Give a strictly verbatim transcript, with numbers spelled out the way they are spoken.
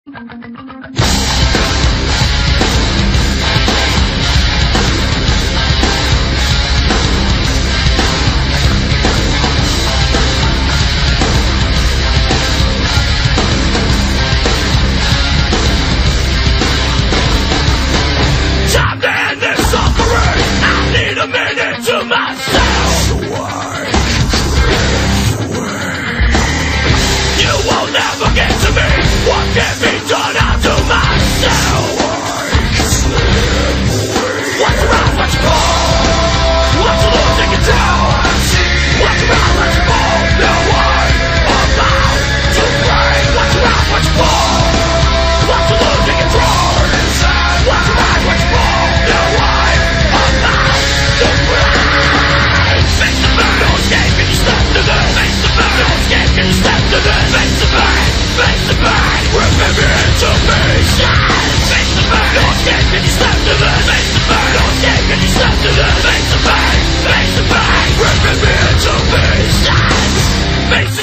Time to end this suffering. I need a minute to myself, so I can drift away. You will never get to me. What can be done, I'll do myself, so I can slip away. What's around, what's wrong? What's the Lord taking down? What's around, what's wrong? No one allowed to break. What's around, what's wrong? What's the Lord taking down? What's around, what's wrong? No one allowed to break. Face the man, no escape, can you step to this? Face the man, no escape, can you step to this? Face the man, face the man, rip him into pieces. Face the man, no escape, can you step to this? Face the man, no escape, can you step to this? Face the man, face the man, rip him into pieces. Face